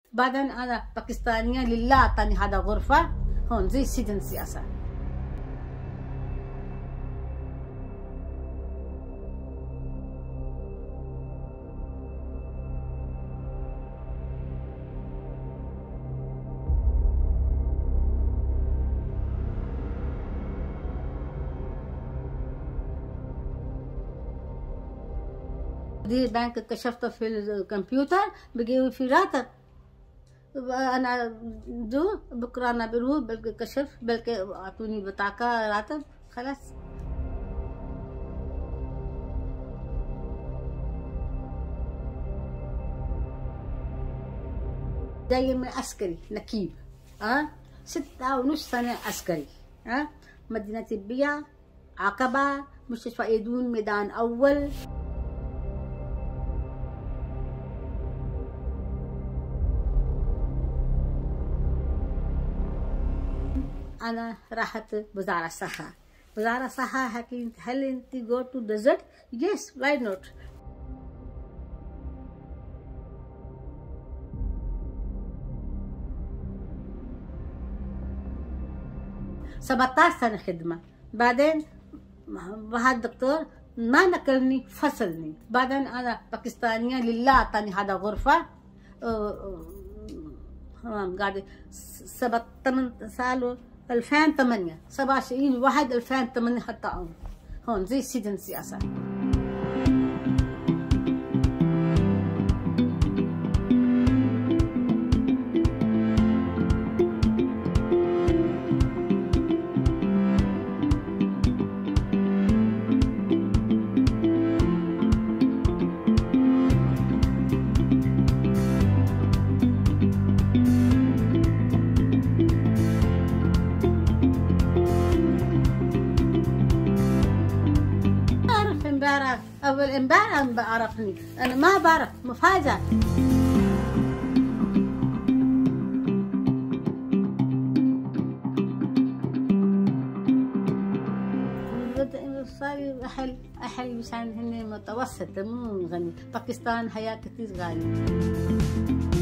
بعدين أنا باكستانية لله أعطاني هذا غرفة هون زي سجن سياسة. دي بنك كشفته في الكمبيوتر بيجي في راتب. انا دو بكره انا بروح بلقي كشف بلقي اعطوني بطاقه راتب خلاص. جاي من عسكري نكيب 6.5 سنة عسكري مدينة البيع عقبة مستشفى ايدون ميدان اول. أنا راحت وزارة الصحة. وزارة الصحة حكيت هل أنت go to desert؟ Yes, why not؟ 17 سنة خدمة. بعدين واحد الدكتور ما نقلني فصلني. بعدين أنا باكستانية لله أعطاني هذا غرفة قاعدة 8 سال 2008 27/1/2008 حتى هون زي سجن سياسة. أول امبارح بعرفني أنا ما بعرف مفاجأة. صار أحل مشان هن متوسط مو غني. باكستان حياة كتير غالية.